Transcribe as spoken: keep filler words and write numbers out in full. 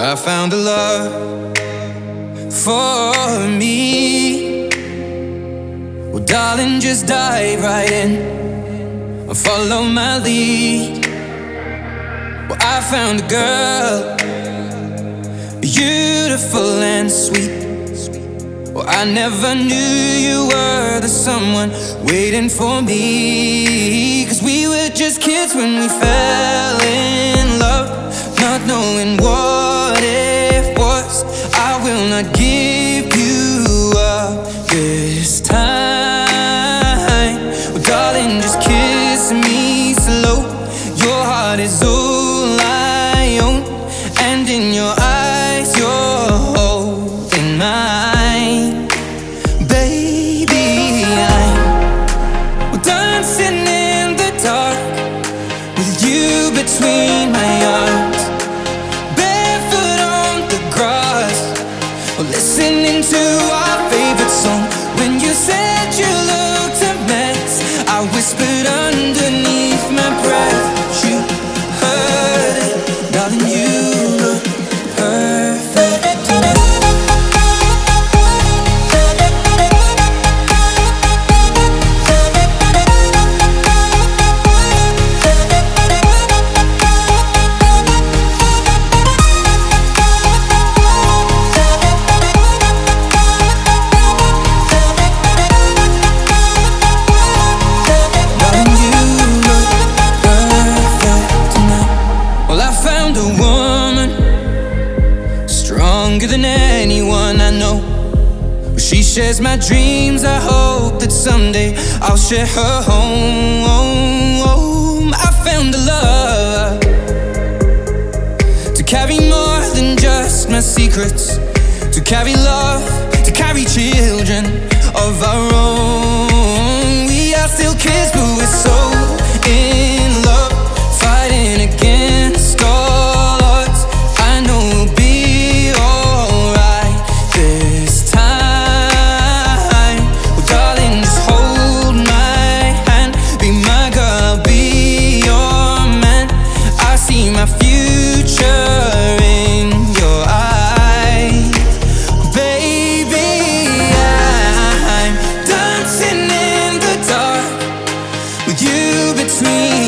I found a love for me. Well, darling, just dive right in and follow my lead. Well, I found a girl, beautiful and sweet. Well, I never knew you were the someone waiting for me. Cause we were just kids when we fell in love, not knowing what it was. I will not give you up this time. Well, darling, just kiss me slow. Your heart is all I own, and in your eyes you're holding mine. Baby, I'm dancing in the dark with you between my arms, barefoot on the grass, listening to our favorite song. When you said you looked a mess, I whispered underneath my breath, but you heard it, darling, you look perfect tonight. Stronger than anyone I know. She shares my dreams. I hope that someday I'll share her home. I found a love to carry more than just my secrets, to carry love, to carry children of our own. We are still kids, but we're so in love, fighting against all odds. I know we'll be between